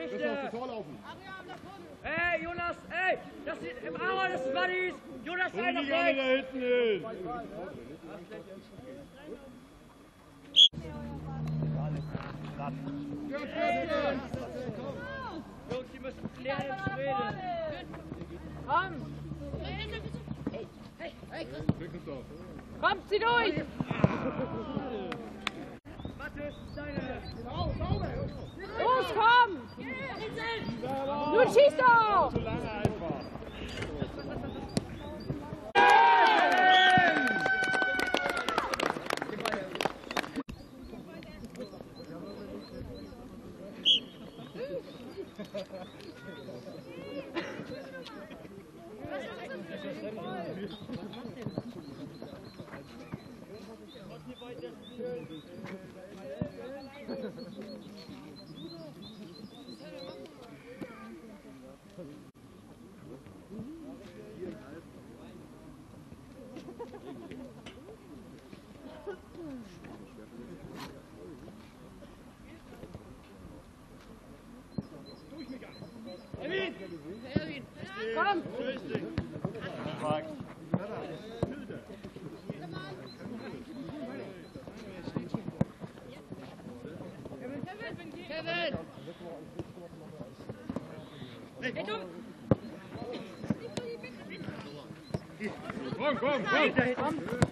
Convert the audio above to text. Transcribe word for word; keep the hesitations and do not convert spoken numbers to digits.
Richter. Ey, Jonas, ey, das ist im Auer des Buddies. Jonas, sei noch Da hinten hin. Jungs, die müssen klären ins Reden. Komm! Christoph. Komm, zieh durch! Mathis, deine. Los, komm! Nun schieß doch! Zu lange einfach. Komm! Kevin! Komm, komm, komm! Komm!